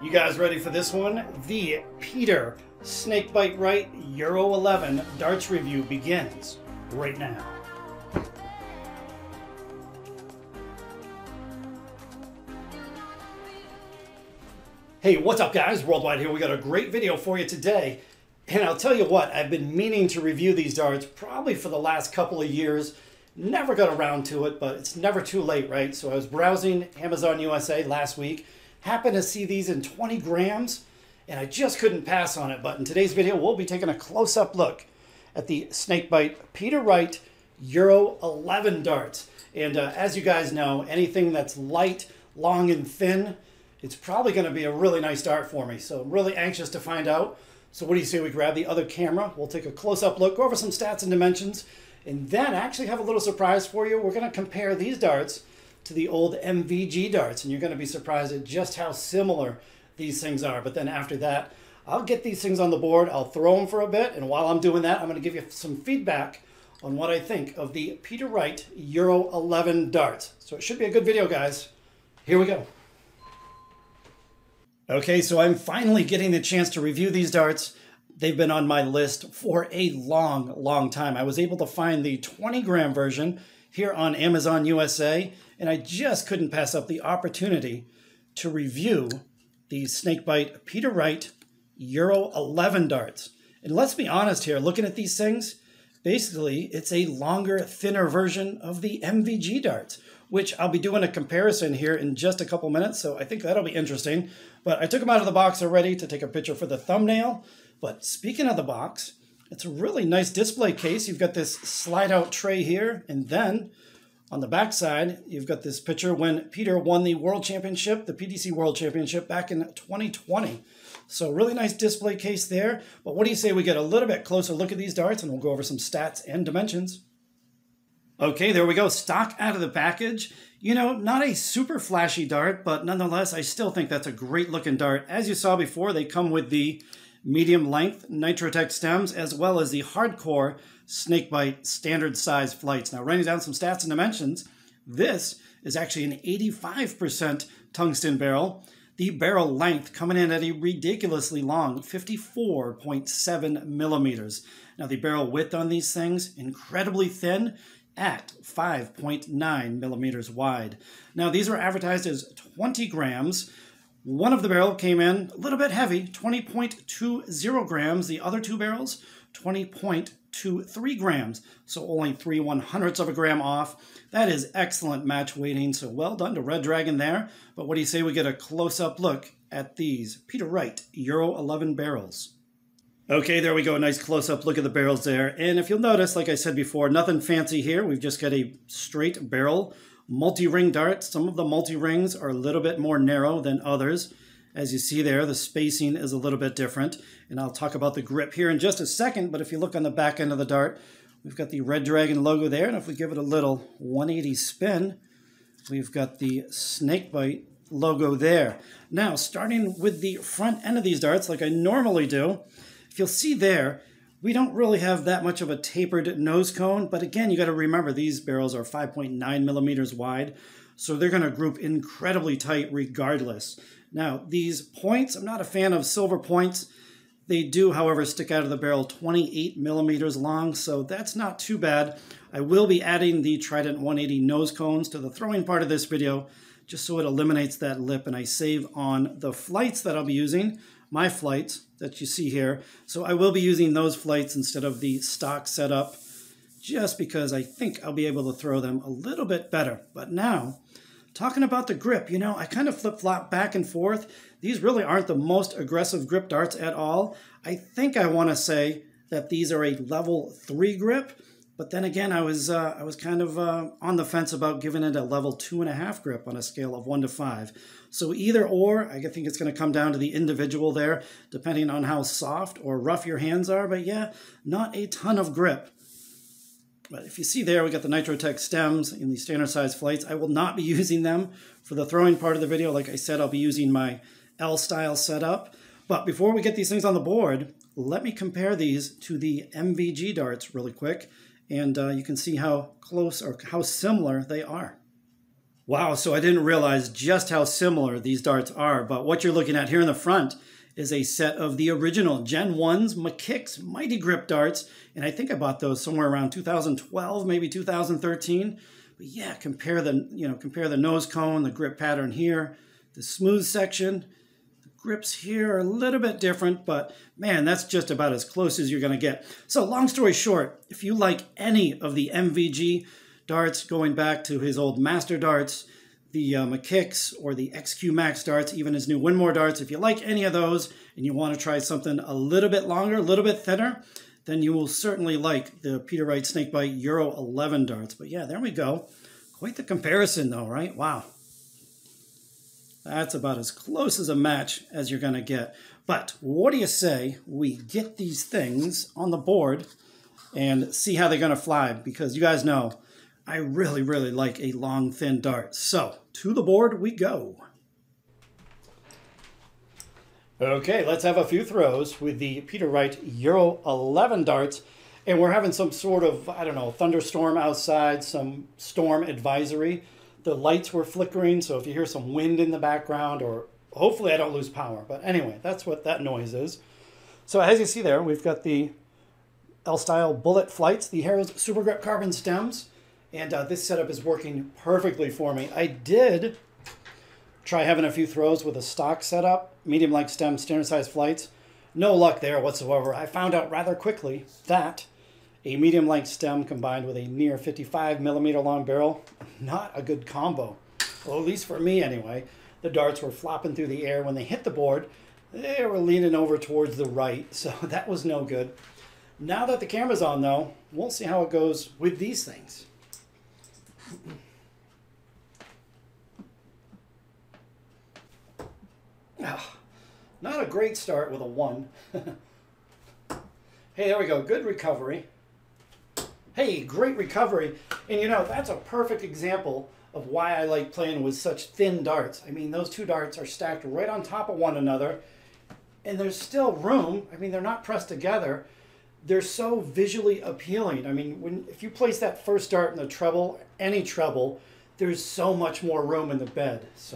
You guys ready for this one? The Peter Snakebite Wright Euro 11 darts review begins right now. Hey, what's up guys? Worldwide here. We got a great video for you today. And I'll tell you what, I've been meaning to review these darts probably for the last couple of years. Never got around to it, but it's never too late, right? So I was browsing Amazon USA last week, happened to see these in 20 grams, and I just couldn't pass on it. But in today's video, we'll be taking a close-up look at the Snakebite Peter Wright Euro 11 darts. And as you guys know, anything that's light, long, and thin, it's probably going to be a really nice dart for me. So I'm really anxious to find out. So what do you say we grab the other camera? We'll take a close-up look, go over some stats and dimensions, and then I actually have a little surprise for you. We're going to compare these darts to the old MVG darts, and you're going to be surprised at just how similar these things are. But then after that, I'll get these things on the board, I'll throw them for a bit, and while I'm doing that, I'm going to give you some feedback on what I think of the Peter Wright Euro 11 darts. So it should be a good video, guys. Here we go. Okay, so I'm finally getting the chance to review these darts. They've been on my list for a long time. I was able to find the 20-gram version here on Amazon USA, and I just couldn't pass up the opportunity to review the Snakebite Peter Wright Euro 11 darts. And let's be honest here, looking at these things, basically it's a longer, thinner version of the MVG darts, which I'll be doing a comparison here in just a couple minutes, so I think that'll be interesting. But I took them out of the box already to take a picture for the thumbnail. But speaking of the box, it's a really nice display case. You've got this slide-out tray here, and then on the back side, you've got this picture when Peter won the World Championship, the PDC World Championship back in 2020. So really nice display case there. But what do you say we get a little bit closer look at these darts, and we'll go over some stats and dimensions. Okay, there we go. Stock out of the package. You know, not a super flashy dart, but nonetheless, I still think that's a great looking dart. As you saw before, they come with the medium length Nitrotech stems as well as the hardcore Snakebite standard size flights. Now, running down some stats and dimensions, this is actually an 85% tungsten barrel. The barrel length coming in at a ridiculously long 54.7 millimeters. Now, the barrel width on these things, incredibly thin, at 5.9 millimeters wide. Now, these were advertised as 20 grams. One of the barrel came in a little bit heavy, 20.20 grams. The other two barrels, 20.23 grams. So only 3/100ths of a gram off. That is excellent match weighting. So well done to Red Dragon there. But what do you say we get a close-up look at these Peter Wright Euro 11 barrels? Okay, there we go. A nice close-up look at the barrels there. And if you'll notice, like I said before, nothing fancy here. We've just got a straight barrel multi-ring dart. Some of the multi-rings are a little bit more narrow than others. As you see there, the spacing is a little bit different. And I'll talk about the grip here in just a second. But if you look on the back end of the dart, we've got the Red Dragon logo there. And if we give it a little 180 spin, we've got the Snakebite logo there. Now, starting with the front end of these darts, like I normally do, if you'll see there, we don't really have that much of a tapered nose cone, but again, you got to remember these barrels are 5.9 millimeters wide, so they're going to group incredibly tight regardless. Now, these points, I'm not a fan of silver points. They do, however, stick out of the barrel 28 millimeters long, so that's not too bad. I will be adding the Trident 180 nose cones to the throwing part of this video, just so it eliminates that lip, and I save on the flights that I'll be using, my flights that you see here. So I will be using those flights instead of the stock setup, just because I think I'll be able to throw them a little bit better. But now, talking about the grip, you know, I kind of flip-flop back and forth. These really aren't the most aggressive grip darts at all. I think I want to say that these are a level 3 grip, but then again, I was kind of on the fence about giving it a level 2.5 grip on a scale of 1 to 5. So either or, I think it's going to come down to the individual there, depending on how soft or rough your hands are. But yeah, not a ton of grip. But if you see there, we got the Nitrotech stems in the standard size flights. I will not be using them for the throwing part of the video. Like I said, I'll be using my L-style setup. But before we get these things on the board, let me compare these to the MVG darts really quick. And you can see how close or how similar they are. Wow, so I didn't realize just how similar these darts are, but what you're looking at here in the front is a set of the original Gen 1's McKick's Mighty Grip darts, and I think I bought those somewhere around 2012, maybe 2013. But yeah, compare the nose cone, the grip pattern here, the smooth section. The grips here are a little bit different, but man, that's just about as close as you're going to get. So long story short, if you like any of the MVG darts going back to his old master darts, the McKick's or the XQ Max darts, even his new Winmore darts, if you like any of those and you want to try something a little bit longer, a little bit thinner, then you will certainly like the Peter Wright Snakebite Euro 11 darts. But yeah, there we go. Quite the comparison though, right? Wow. That's about as close as a match as you're going to get. But what do you say we get these things on the board and see how they're going to fly? Because you guys know, I really, really like a long, thin dart. So, to the board we go. Okay, let's have a few throws with the Peter Wright Euro 11 darts. And we're having some sort of, I don't know, thunderstorm outside, some storm advisory. The lights were flickering, so if you hear some wind in the background, or hopefully I don't lose power. But anyway, that's what that noise is. So as you see there, we've got the L-Style Bullet Flights, the Harrow's Super Grip Carbon stems. And this setup is working perfectly for me. I did try having a few throws with a stock setup, medium-like stem, standard size flights. No luck there whatsoever. I found out rather quickly that a medium-like stem combined with a near 55 millimeter long barrel, not a good combo. Well, at least for me anyway. The darts were flopping through the air. When they hit the board, they were leaning over towards the right, so that was no good. Now that the camera's on though, we'll see how it goes with these things. Not a great start with a 1. Hey, there we go. Good recovery. Hey, great recovery. And you know, that's a perfect example of why I like playing with such thin darts. I mean, those two darts are stacked right on top of one another, and there's still room. I mean, they're not pressed together. They're so visually appealing. I mean, if you place that first dart in the treble, any treble, there's so much more room in the bed. So,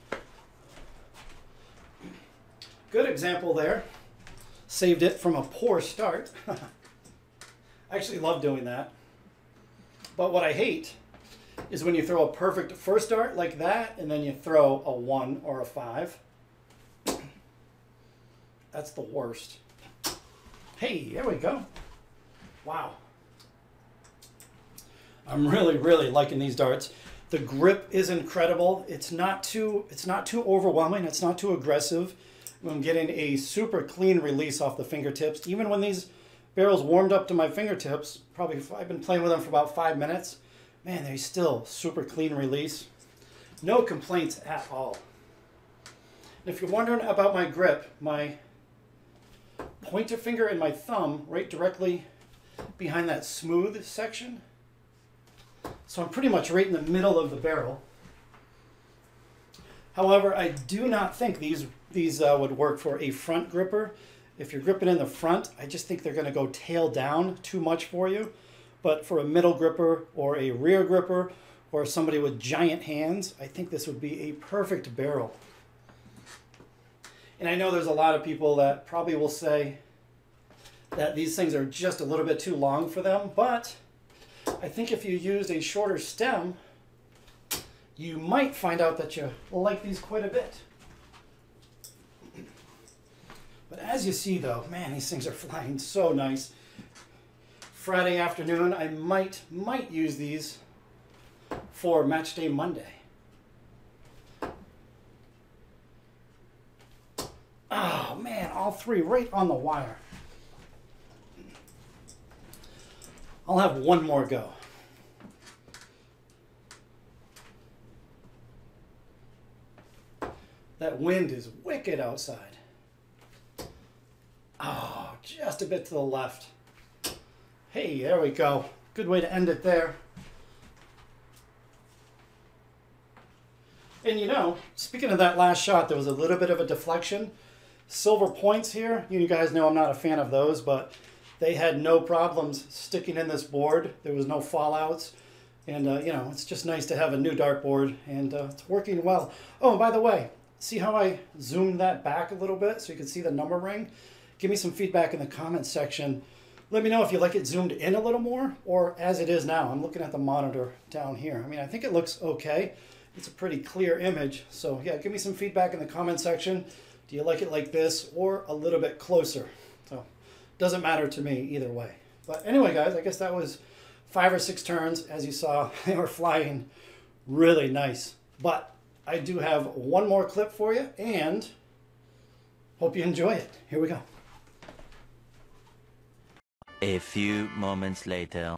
good example there. Saved it from a poor start. I actually love doing that. But what I hate is when you throw a perfect first dart like that, and then you throw a 1 or a 5. That's the worst. Hey, there we go. Wow. I'm really, really liking these darts. The grip is incredible. It's not too overwhelming. It's not too aggressive. I'm getting a super clean release off the fingertips. Even when these barrels warmed up to my fingertips, probably I've been playing with them for about 5 minutes. Man, they still super clean release. No complaints at all. And if you're wondering about my grip, my pointer finger and my thumb right directly behind that smooth section. So I'm pretty much right in the middle of the barrel. However, I do not think these would work for a front gripper. If you're gripping in the front, I just think they're going to go tail down too much for you. But for a middle gripper or a rear gripper or somebody with giant hands, I think this would be a perfect barrel. And I know there's a lot of people that probably will say that these things are just a little bit too long for them, but I think if you used a shorter stem, you might find out that you like these quite a bit. But as you see though, man, these things are flying so nice. Friday afternoon, I might use these for Match Day Monday. Oh man, all three right on the wire. I'll have one more go. That wind is wicked outside. Oh, just a bit to the left. Hey, there we go. Good way to end it there. And you know, speaking of that last shot, there was a little bit of a deflection. Silver points here, you guys know I'm not a fan of those, but they had no problems sticking in this board. There was no fallouts. And, you know, it's just nice to have a new dartboard, and it's working well. Oh, and by the way, see how I zoomed that back a little bit so you can see the number ring? Give me some feedback in the comments section. Let me know if you like it zoomed in a little more or as it is now. I'm looking at the monitor down here. I mean, I think it looks okay. It's a pretty clear image. So yeah, give me some feedback in the comment section. Do you like it like this or a little bit closer? So doesn't matter to me either way. But anyway, guys, I guess that was 5 or 6 turns. As you saw, they were flying really nice. But I do have one more clip for you and hope you enjoy it. Here we go. A few moments later.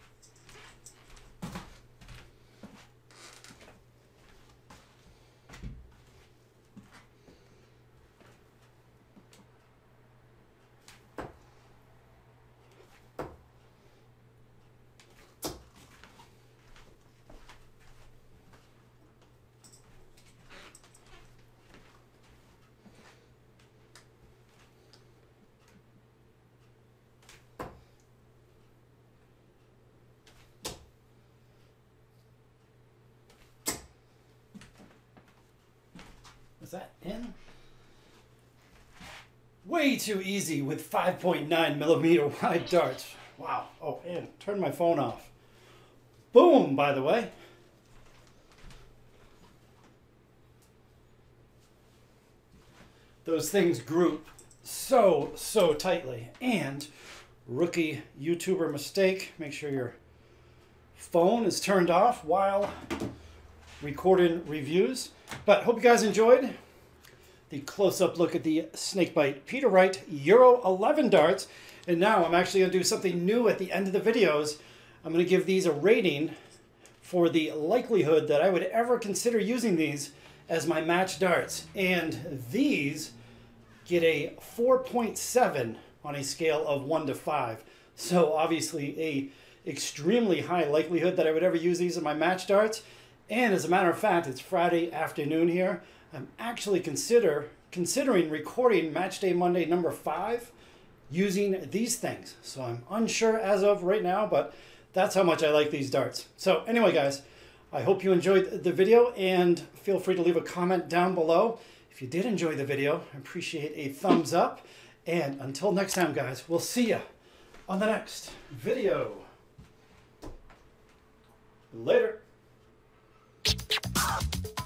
Is that in? Way too easy with 5.9 millimeter wide darts. Wow. Oh, and turn my phone off. Boom, by the way. Those things group so tightly. And rookie YouTuber mistake, make sure your phone is turned off while recording reviews. But hope you guys enjoyed the close-up look at the Snakebite Peter Wright Euro 11 darts. And now I'm actually going to do something new at the end of the videos. I'm going to give these a rating for the likelihood that I would ever consider using these as my match darts. And these get a 4.7 on a scale of 1 to 5. So obviously a extremely high likelihood that I would ever use these in my match darts. And as a matter of fact, it's Friday afternoon here. I'm actually considering recording Match Day Monday number 5 using these things. So I'm unsure as of right now, but that's how much I like these darts. So anyway, guys, I hope you enjoyed the video, and feel free to leave a comment down below. If you did enjoy the video, I appreciate a thumbs up. And until next time, guys, we'll see you on the next video. Later.